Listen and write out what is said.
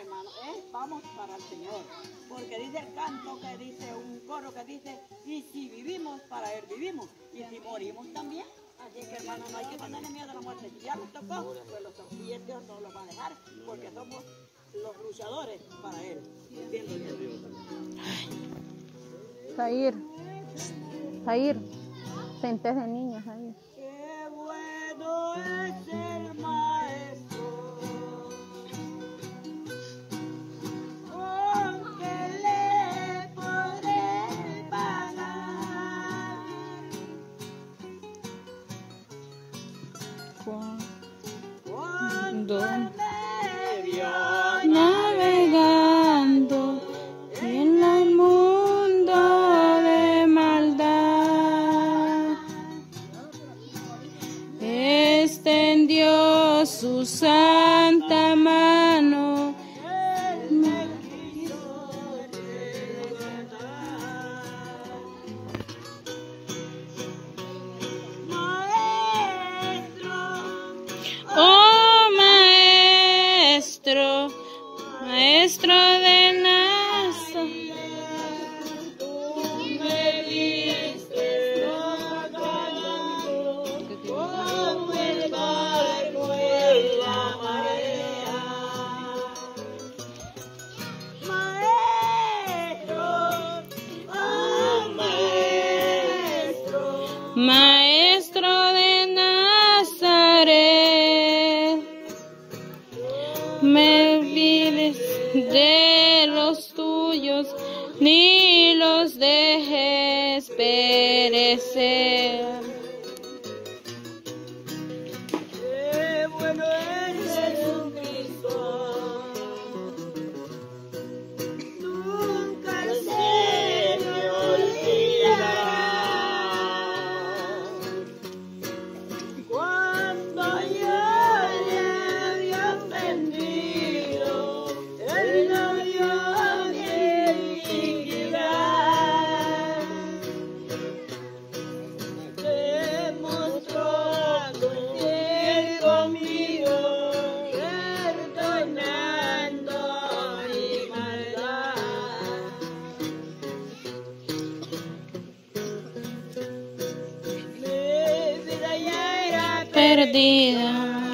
hermano, vamos para el Señor. Porque dice el canto que dice, un coro que dice, y si vivimos, para Él vivimos. Y si morimos también. Así que hermano, no hay que tenerle miedo a la muerte. Si ya nos tocó, pues los tocó. Y Dios no los va a dejar, porque somos los luchadores para Él. Jair, sentés de niña, Jair. Qué bueno es el maestro, con que le podré pagar. Cuando me vio navegando en el mundo de maldad, extendió su santa mano, Él me quiso rescatar. Maestro, oh maestro, maestro de Nazaret, tú me diste nadando como el barco en la marea. Maestro, oh maestro, maestro de Nazaret, me olvides de los tuyos, ni los dejes perecer. qué bueno es Jesucristo. Nunca se me olvidará. Cuando yo le había ofendido, Él no vio mi iniquidad. Demostrando Él conmigo, perdonando mi maldad. Mi vida ya era Perdida.